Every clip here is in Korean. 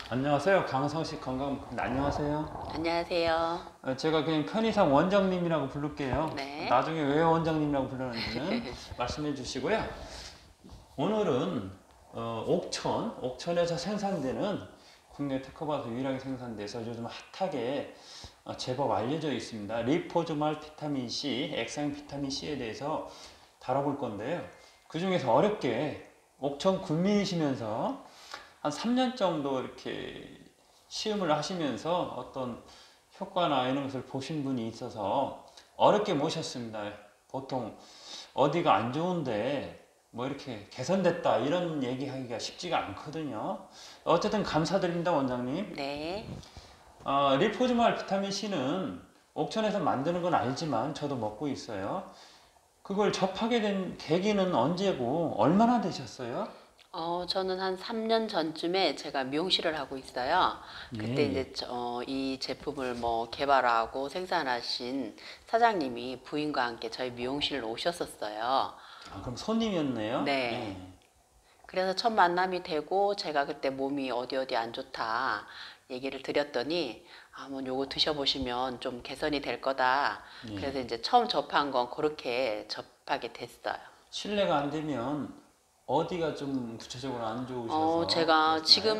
안녕하세요. 강성식 건강. 안녕하세요. 안녕하세요. 제가 그냥 편의상 원장님이라고 부를게요. 네. 나중에 왜 원장님이라고 부르는지는 말씀해 주시고요. 오늘은 옥천에서 생산되는 국내 특허받아서 유일하게 생산돼서 요즘 핫하게 제법 알려져 있습니다. 리포즈말 비타민 C, 액상 비타민 C에 대해서 다뤄볼 건데요. 그 중에서 어렵게 옥천 군민이시면서 한 3년 정도 이렇게 시음을 하시면서 어떤 효과나 이런 것을 보신 분이 있어서 어렵게 모셨습니다. 보통 어디가 안 좋은데 뭐 이렇게 개선됐다 이런 얘기하기가 쉽지가 않거든요. 어쨌든 감사드립니다, 원장님. 네. 리포즈말 비타민 C는 옥천에서 만드는 건 알지만 저도 먹고 있어요. 그걸 접하게 된 계기는 언제고 얼마나 되셨어요? 저는 한 3년 전쯤에 제가 미용실을 하고 있어요. 그때 예, 이제 이 제품을 뭐 개발하고 생산하신 사장님이 부인과 함께 저희 미용실로 오셨었어요. 그럼 손님이었네요. 네. 예. 그래서 첫 만남이 되고 제가 그때 몸이 어디 안 좋다 얘기를 드렸더니 뭐 요거 드셔보시면 좀 개선이 될 거다. 그래서 예. 이제 처음 접한 건 그렇게 접하게 됐어요. 실례가 안 되면 어디가 좀 구체적으로 안 좋으셔서 제가 그러시나요?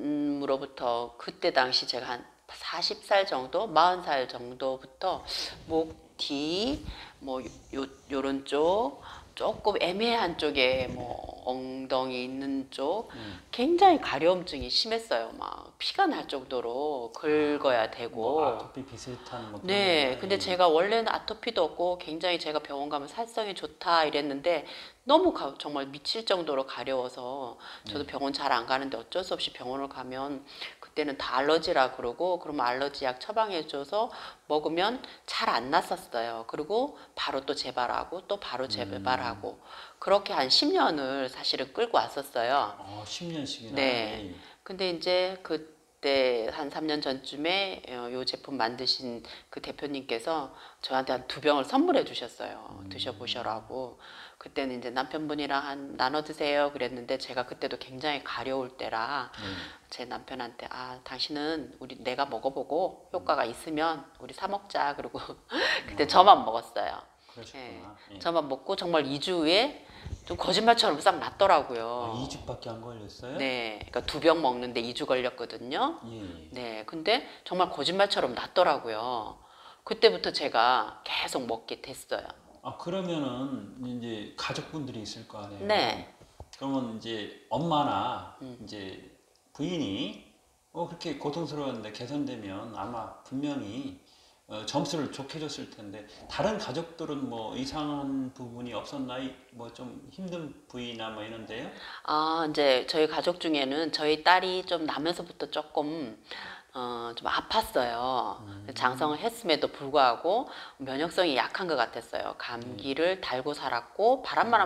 지금으로부터 그때 당시 제가 한 40살 정도, 40살 정도부터 목 뒤, 뭐 요런 쪽, 조금 애매한 쪽에 뭐 엉덩이 있는 쪽 굉장히 가려움증이 심했어요. 막 피가 날 정도로 긁어야 뭐 되고. 아토피 비슷한 뭐 그런 네, 건가요? 근데 예. 제가 원래는 아토피도 없고 굉장히 제가 병원 가면 살성이 좋다 이랬는데 너무 정말 미칠 정도로 가려워서 저도 예. 병원 잘 안 가는데 어쩔 수 없이 병원을 가면 그때는 다 알러지라 그러고 그러면 알러지 약 처방해줘서 먹으면 잘 안 났었어요. 그리고 바로 또 재발하고 또 바로 재발하고 그렇게 한 10년을 사실은 끌고 왔었어요. 10년씩이나. 네. 예. 근데 이제 그때 한 3년 전쯤에 요 제품 만드신 그 대표님께서 저한테 한 2병을 선물해 주셨어요. 드셔보셔라고. 그때는 이제 남편분이랑 나눠 드세요 그랬는데 제가 그때도 굉장히 가려울 때라 예. 제 남편한테 당신은 내가 먹어보고 효과가 있으면 우리 사 먹자. 그리고 그때 저만 먹었어요. 예. 그러셨구나. 예. 저만 먹고 정말 2주 후에 좀 거짓말처럼 싹 났더라고요. 2주밖에 안 걸렸어요? 네, 그러니까 2병 먹는데 2주 걸렸거든요. 예. 네, 근데 정말 거짓말처럼 낫더라고요. 그때부터 제가 계속 먹게 됐어요. 그러면은 이제 가족분들이 있을 거 아니에요. 네, 그러면 이제 엄마나 이제 부인이 그렇게 고통스러웠는데 개선되면 아마 분명히 점수를 좋게 줬을 텐데 다른 가족들은 뭐 이상한 부분이 없었나요? 뭐 좀 힘든 부위나 뭐 이런데요? 이제 저희 가족 중에는 저희 딸이 좀 나면서부터 조금 좀 아팠어요. 장성을 했음에도 불구하고 면역성이 약한 것 같았어요. 감기를 달고 살았고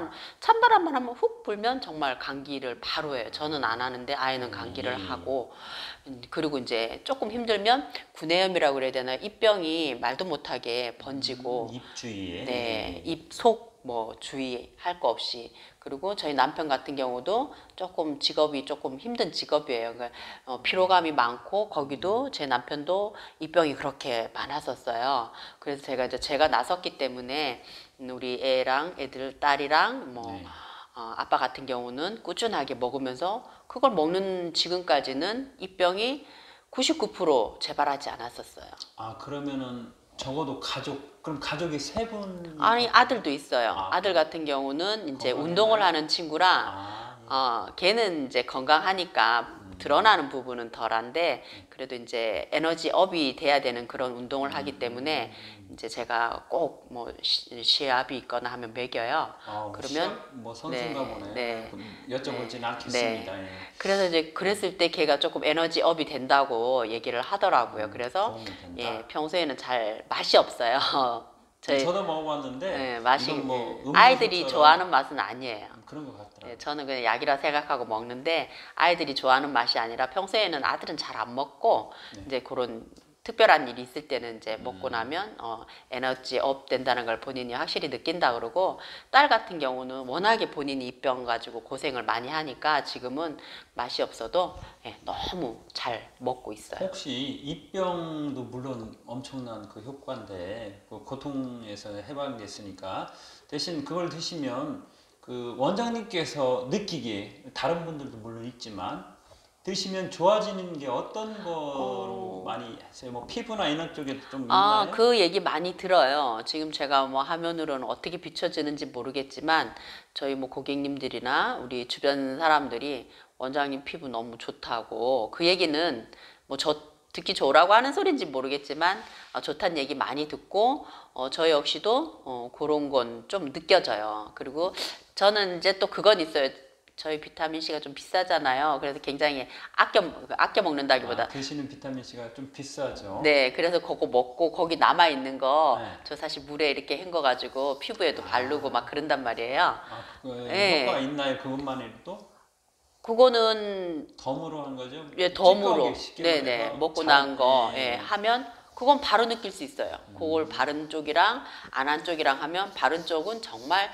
찬바람만 하면 훅 불면 정말 감기를 바로 해요. 저는 안 하는데 아이는 감기를 예. 하고 그리고 이제 조금 힘들면 구내염이라고 그래야 되나요? 입병이 말도 못하게 번지고 입 주위에. 네, 예. 입, 속 뭐 주의할 거 없이 그리고 저희 남편 같은 경우도 조금 직업이 조금 힘든 직업이에요. 그러니까 피로감이 많고 거기도 제 남편도 입병이 그렇게 많았었어요. 그래서 제가 나섰기 때문에 우리 애랑 애들 딸이랑 뭐 네. 아빠 같은 경우는 꾸준하게 먹으면서 그걸 먹는 지금까지는 입병이 99% 재발하지 않았었어요. 그러면은 적어도 그럼 가족이 세 분. 아니 아들도 있어요. 아, 아들 같은 경우는 이제 운동을 건강했나요? 하는 친구라 예. 걔는 이제 건강하니까 드러나는 부분은 덜한데 그래도 이제 에너지 업이 돼야 되는 그런 운동을 하기 때문에 이제 제가 꼭 뭐 시합이 있거나 하면 먹여요. 그러면 뭐 선수인가 네, 보네요. 네, 여쭤보진 네, 않겠습니다. 네. 예. 그래서 이제 그랬을 때 걔가 조금 에너지 업이 된다고 얘기를 하더라고요. 그래서 도움이 된다. 예, 평소에는 잘 맛이 없어요. 저희 저도 먹어봤는데 네, 맛이 이건 뭐 아이들이 음료수처럼 좋아하는 맛은 아니에요. 그런 것 같더라고요. 예, 저는 그냥 약이라 생각하고 먹는데 아이들이 좋아하는 맛이 아니라 평소에는 아들은 잘 안 먹고 이제 그런 특별한 일이 있을 때는 이제 먹고 나면 에너지 업 된다는 걸 본인이 확실히 느낀다 그러고, 딸 같은 경우는 워낙에 본인이 입병 가지고 고생을 많이 하니까 지금은 맛이 없어도 예, 너무 잘 먹고 있어요. 혹시 입병도 물론 엄청난 그 효과인데 그 고통에서 해방됐으니까 대신 그걸 드시면 그 원장님께서 느끼기에 다른 분들도 물론 있지만 드시면 좋아지는 게 어떤 거로 많이 하세요? 뭐 피부나 이런 쪽에 좀 있나요? 그 얘기 많이 들어요. 지금 제가 뭐 화면으로는 어떻게 비춰지는지 모르겠지만 저희 뭐 고객님들이나 우리 주변 사람들이 원장님 피부 너무 좋다고, 그 얘기는 뭐 저 듣기 좋으라고 하는 소리인지 모르겠지만 좋다는 얘기 많이 듣고 저 역시도 그런 건 좀 느껴져요. 그리고 저는 이제 또 그건 있어요. 저희 비타민 C가 좀 비싸잖아요. 그래서 굉장히 아껴 먹는다기보다 드시는 비타민 C가 좀 비싸죠. 네, 그래서 그거 먹고 거기 남아 있는 거 네. 저 사실 물에 이렇게 헹궈 가지고 피부에도 바르고 막 그런단 말이에요. 그거에 네. 효과가 있나요? 그것만 해도 그거는 덤으로 한 거죠? 예, 덤으로 찌꺼기 쉽게 네네 말해서 먹고 난 거 예. 하면 그건 바로 느낄 수 있어요. 그걸 바른 쪽이랑 안 한 쪽이랑 하면 바른 쪽은 정말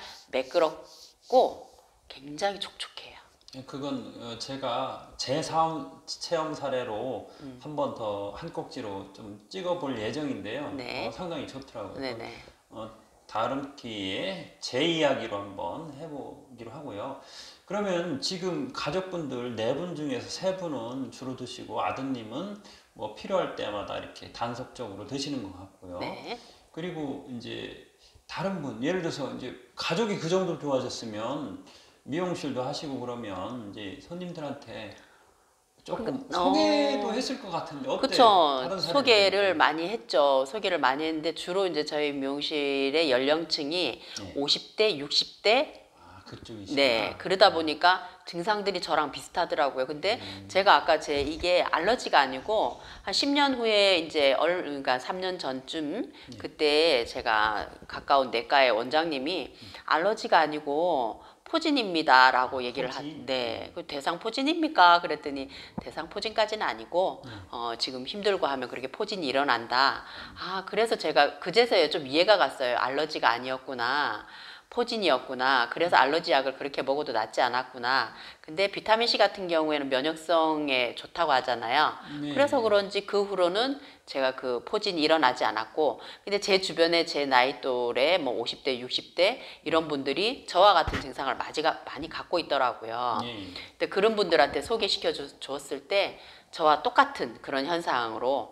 매끄럽고 굉장히 촉촉해요. 그건 제가 제 체험 사례로 한 번 더 한 꼭지로 좀 찍어볼 예정인데요. 네. 상당히 좋더라고요. 네네. 다른 기회에 제 이야기로 한번 해보기로 하고요. 그러면 지금 가족분들 4분 중에서 3분은 주로 드시고 아드님은 뭐 필요할 때마다 이렇게 단속적으로 드시는 것 같고요. 네. 그리고 이제 다른 분, 예를 들어서 이제 가족이 그 정도 좋아졌으면 미용실도 하시고 그러면 이제 손님들한테 조금 소개도 했을 것 같은데 어때요? 그쵸. 다른 소개를 사례는? 많이 했죠. 소개를 많이 했는데 주로 이제 저희 미용실의 연령층이 네. 50대, 60대 그쪽이시구나. 네, 그러다 보니까 증상들이 저랑 비슷하더라고요. 근데 제가 아까 이게 알러지가 아니고 한 10년 후에 이제 그러니까 3년 전쯤 그때 제가 가까운 내과의 원장님이 알러지가 아니고 포진입니다라고 얘기를 포진? 네, 그 대상포진입니까? 그랬더니 대상포진까지는 아니고 지금 힘들고 하면 그렇게 포진이 일어난다. 그래서 제가 그제서야 좀 이해가 갔어요. 알러지가 아니었구나. 포진이었구나. 그래서 알러지 약을 그렇게 먹어도 낫지 않았구나. 근데 비타민C 같은 경우에는 면역성에 좋다고 하잖아요. 네. 그래서 그런지 그 후로는 제가 그 포진이 일어나지 않았고, 근데 제 주변에 제 나이 또래 뭐 50대, 60대 이런 분들이 저와 같은 증상을 많이 갖고 있더라고요. 네. 근데 그런 분들한테 소개시켜 줬을 때 저와 똑같은 그런 현상으로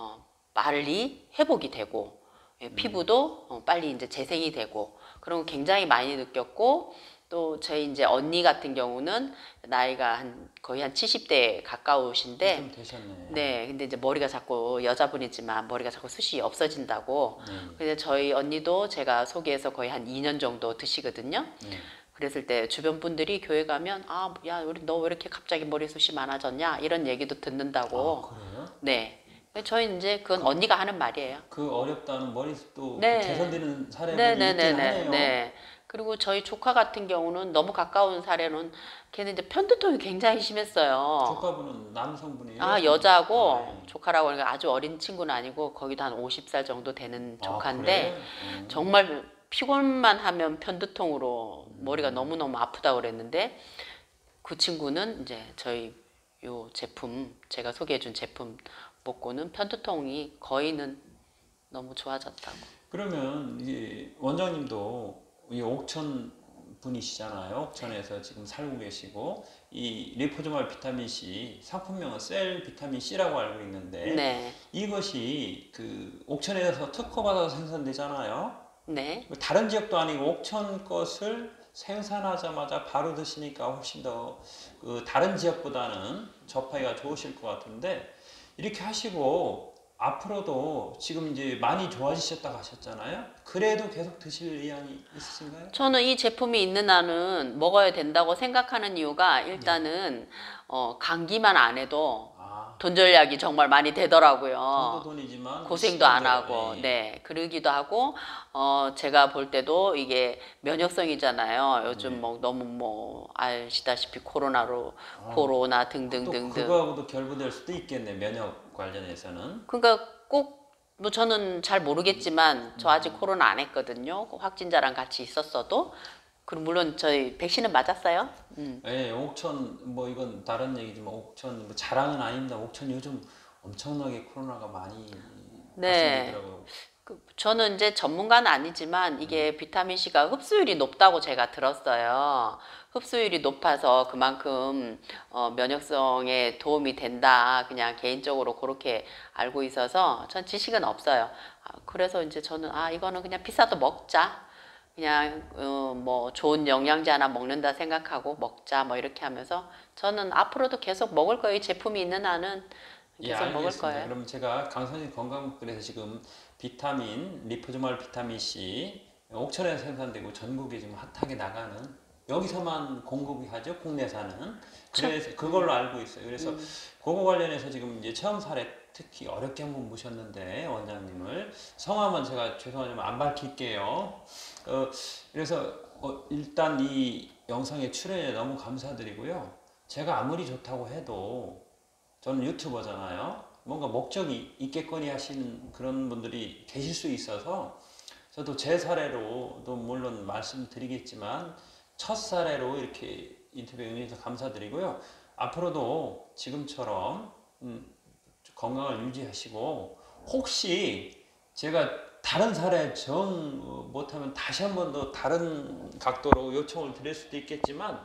빨리 회복이 되고 피부도 빨리 이제 재생이 되고 그런 거 굉장히 많이 느꼈고, 또 저희 이제 언니 같은 경우는 나이가 거의 한 70대 가까우신데 좀 되셨네. 네, 근데 이제 머리가 자꾸 여자분이지만 머리가 자꾸 숱이 없어진다고. 네. 근데 저희 언니도 제가 소개해서 거의 한 2년 정도 드시거든요. 네. 그랬을 때 주변 분들이 교회 가면 야, 너 왜 이렇게 갑자기 머리숱이 많아졌냐 이런 얘기도 듣는다고. 그래요? 네. 저희 이제 그건 언니가 하는 말이에요. 그 어렵다는 머리숱도 네. 개선되는 사례들이 있긴 하네요. 네. 그리고 저희 조카 같은 경우는 너무 가까운 사례는 걔는 이제 편두통이 굉장히 심했어요. 조카분은 남성분이에요? 여자고 네. 조카라고 하니까 아주 어린 친구는 아니고 거기도 한 50살 정도 되는 조카인데 그래요? 정말 피곤만 하면 편두통으로 머리가 너무너무 아프다 그랬는데 그 친구는 이제 저희 요 제품 제가 소개해 준 제품 먹고는 편두통이 거의는 너무 좋아졌다고. 그러면 이 원장님도 이 옥천 분이시잖아요. 옥천에서 지금 살고 계시고 이 리포즈말 비타민 C 상품명은 셀 비타민 C라고 알고 있는데 네. 이것이 그 옥천에서 특허받아서 생산되잖아요. 네. 다른 지역도 아니고 옥천 것을 생산하자마자 바로 드시니까 훨씬 더 그 다른 지역보다는 접하기가 좋으실 것 같은데 이렇게 하시고 앞으로도 지금 이제 많이 좋아지셨다고 하셨잖아요. 그래도 계속 드실 의향이 있으신가요? 저는 이 제품이 있는 한은 먹어야 된다고 생각하는 이유가 일단은 감기만 안 해도 돈 전략이 정말 많이 돈도 되더라고요. 돈이지만 고생도 안 시간도, 하고, 네, 그러기도 하고, 제가 볼 때도 이게 면역성이잖아요. 요즘 뭐 너무 뭐 아시다시피 코로나 또 등등등등. 그거하고도 결부될 수도 있겠네. 면역 관련해서는. 그러니까 꼭 뭐 저는 잘 모르겠지만 저 아직 코로나 안 했거든요. 그 확진자랑 같이 있었어도. 그리고 물론 저희 백신은 맞았어요. 예, 옥천 뭐 이건 다른 얘기지만 옥천 뭐 자랑은 아닙니다. 옥천 요즘 엄청나게 코로나가 많이 네. 발생되더라고요. 저는 이제 전문가는 아니지만 이게 비타민 C가 흡수율이 높다고 제가 들었어요. 흡수율이 높아서 그만큼 면역성에 도움이 된다. 그냥 개인적으로 그렇게 알고 있어서 전 지식은 없어요. 그래서 이제 저는 이거는 그냥 비싸도 먹자. 그냥 뭐 좋은 영양제 하나 먹는다 생각하고 먹자 뭐 이렇게 하면서 저는 앞으로도 계속 먹을 거예요. 이 제품이 있는 한은 예, 계속 먹을 알겠습니다. 거예요. 그럼 제가 강선식 건강목걸에서 지금 비타민, 리포즈말 비타민 C 옥천에서 생산되고 전국에 지금 핫하게 나가는 여기서만 공급이 하죠, 국내산은. 그래서 그걸로 알고 있어요. 그래서 그거 관련해서 지금 이제 처음 사례 특히 어렵게 한번 모셨는데 원장님을 성함은 제가 죄송하지만 안 밝힐게요. 그래서 일단 이 영상에 출연해 너무 감사드리고요. 제가 아무리 좋다고 해도 저는 유튜버잖아요. 뭔가 목적이 있겠거니 하시는 그런 분들이 계실 수 있어서 저도 제 사례로도 물론 말씀드리겠지만 첫 사례로 이렇게 인터뷰 응해주셔서 감사드리고요. 앞으로도 지금처럼 건강을 유지하시고 혹시 제가 다른 사례 정 못하면 다시 한 번 더 다른 각도로 요청을 드릴 수도 있겠지만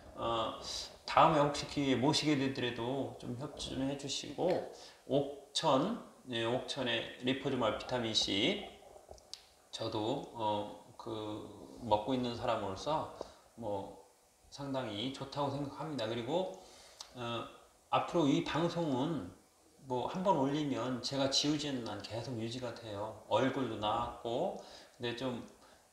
다음에 혹시 기회에 모시게 되더라도 좀 협조 좀 해주시고 옥천의 리포즈말 비타민 C 저도 그 먹고 있는 사람으로서 뭐 상당히 좋다고 생각합니다. 그리고 앞으로 이 방송은 뭐 한 번 올리면 제가 지우지는 않 계속 유지가 돼요. 얼굴도 나왔고 근데 좀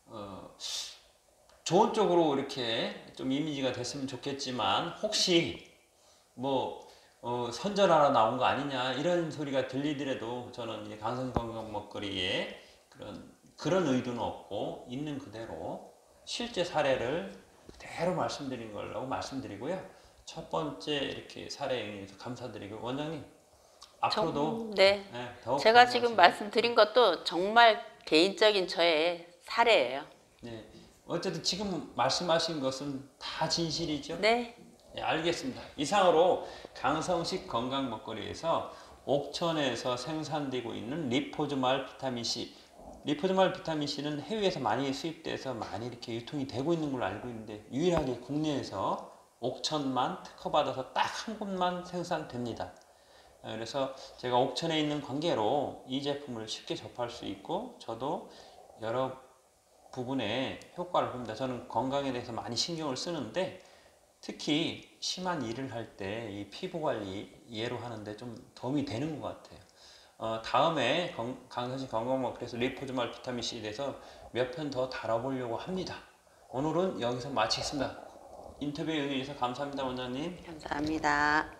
좋은 쪽으로 이렇게 좀 이미지가 됐으면 좋겠지만 혹시 뭐 선전하러 나온 거 아니냐 이런 소리가 들리더라도 저는 이제 강성 건강 먹거리에 그런 의도는 없고 있는 그대로 실제 사례를 그대로 말씀드린 걸로 말씀드리고요. 첫 번째 이렇게 사례에 응해서 감사드리고 원장님 앞으로도 네. 더욱 제가 지금 건강하시고 말씀드린 것도 정말 개인적인 저의 사례예요. 네. 어쨌든 지금 말씀하신 것은 다 진실이죠? 네. 네, 알겠습니다. 이상으로 강성식 건강 먹거리에서 옥천에서 생산되고 있는 리포즈말 비타민 C. 리포즈말 비타민 C는 해외에서 많이 수입돼서 많이 이렇게 유통이 되고 있는 걸로 알고 있는데 유일하게 국내에서 옥천만 특허받아서 딱 한 곳만 생산됩니다. 그래서 제가 옥천에 있는 관계로 이 제품을 쉽게 접할 수 있고 저도 여러 부분에 효과를 봅니다. 저는 건강에 대해서 많이 신경을 쓰는데 특히 심한 일을 할 때 이 피부 관리 예로 하는데 좀 도움이 되는 것 같아요. 다음에 강선식 건강먹 그래서 리포즈말 비타민 C에 대해서 몇 편 더 다뤄보려고 합니다. 오늘은 여기서 마치겠습니다. 인터뷰에 응해주셔서 감사합니다, 원장님. 감사합니다.